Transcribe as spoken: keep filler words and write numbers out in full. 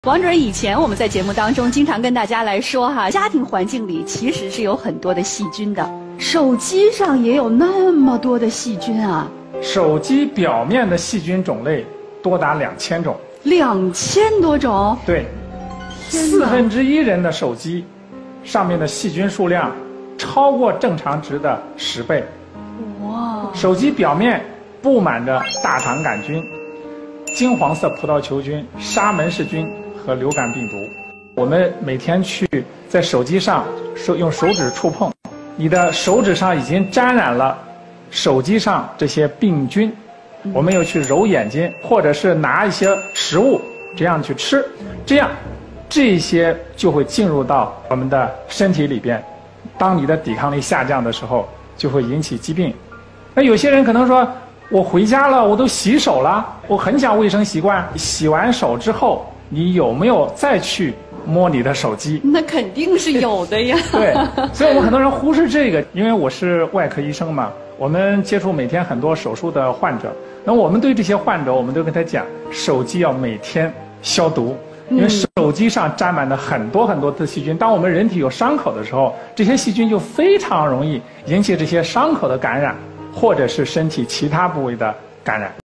王主任，以前我们在节目当中经常跟大家来说哈，家庭环境里其实是有很多的细菌的，手机上也有那么多的细菌啊。 手机表面的细菌种类多达两千种， 两千多种。 对，四分之一人的手机上面的细菌数量超过正常值的十倍。 哇！ 手机表面布满着大肠杆菌、金黄色葡萄球菌、沙门氏菌和流感病毒。我们每天去在手机上手用手指触碰，你的手指上已经沾染了手机上这些病菌。我们又去揉眼睛，或者是拿一些食物这样去吃，这样这些就会进入到我们的身体里边。当你的抵抗力下降的时候，就会引起疾病。那有些人可能说，我回家了，我都洗手了，我很讲卫生习惯。洗完手之后，你有没有再去摸你的手机？ 那肯定是有的呀。 对，所以我们很多人忽视这个，因为我是外科医生嘛，我们接触每天很多手术的患者。那我们对这些患者，我们都跟他讲，手机要每天消毒，因为手机上沾满了很多很多的细菌。当我们人体有伤口的时候，这些细菌就非常容易引起这些伤口的感染，或者是身体其他部位的感染。